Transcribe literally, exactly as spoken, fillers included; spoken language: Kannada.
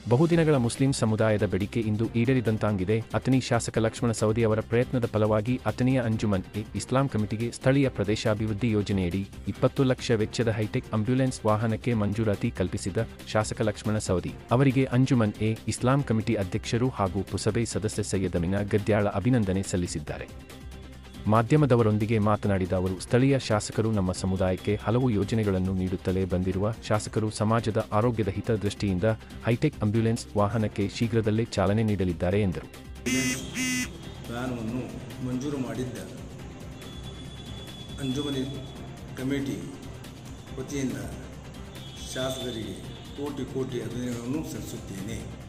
ಬಹುದಿನಗಳ ಮುಸ್ಲಿಂ ಸಮುದಾಯದ ಬೇಡಿಕೆ ಇಂದು ಈಡೇರಿದಂತಾಗಿದೆ. ಅಥಣಿ ಶಾಸಕ ಲಕ್ಷ್ಮಣ ಸವದಿ ಅವರ ಪ್ರಯತ್ನದ ಫಲವಾಗಿ ಅಥಣಿಯ ಅಂಜುಮನ್ ಎ ಇಸ್ಲಾಂ ಕಮಿಟಿಗೆ ಸ್ಥಳೀಯ ಪ್ರದೇಶಾಭಿವೃದ್ಧಿ ಯೋಜನೆಯಡಿ ಇಪ್ಪತ್ತು ಲಕ್ಷ ವೆಚ್ಚದ ಹೈಟೆಕ್ ಆಂಬ್ಯುಲೆನ್ಸ್ ವಾಹನಕ್ಕೆ ಮಂಜೂರಾತಿ ಕಲ್ಪಿಸಿದ ಶಾಸಕ ಲಕ್ಷ್ಮಣ ಸವದಿ ಅವರಿಗೆ ಅಂಜುಮನ್ ಎ ಇಸ್ಲಾಂ ಕಮಿಟಿ ಅಧ್ಯಕ್ಷರು ಹಾಗೂ ಪುಸಬೆ ಸದಸ್ಯ ಸೈಯದ್ ಅಮೀನ ಗದ್ಯಾಳ ಅಭಿನಂದನೆ ಸಲ್ಲಿಸಿದ್ದಾರೆ. ಮಾಧ್ಯಮದವರೊಂದಿಗೆ ಮಾತನಾಡಿದ ಅವರು, ಸ್ಥಳೀಯ ಶಾಸಕರು ನಮ್ಮ ಸಮುದಾಯಕ್ಕೆ ಹಲವು ಯೋಜನೆಗಳನ್ನು ನೀಡುತ್ತಲೇ ಬಂದಿರುವ ಶಾಸಕರು ಸಮಾಜದ ಆರೋಗ್ಯದ ಹಿತದೃಷ್ಟಿಯಿಂದ ಹೈಟೆಕ್ ಆಂಬ್ಯುಲೆನ್ಸ್ ವಾಹನಕ್ಕೆ ಶೀಘ್ರದಲ್ಲೇ ಚಾಲನೆ ನೀಡಲಿದ್ದಾರೆ ಎಂದರು. ವ್ಯಾನವನ್ನು ಮಂಜೂರು ಮಾಡಿದ್ದ ಅಂಜುಮನಿ ಕಮಿಟಿ ವತಿಯಿಂದ ಶಾಸಕರಿಗೆ ಕೋಟಿ ಕೋಟಿ ಅಭಿನಂದನೆಗಳನ್ನು ಸಲ್ಲಿಸುತ್ತೇನೆ.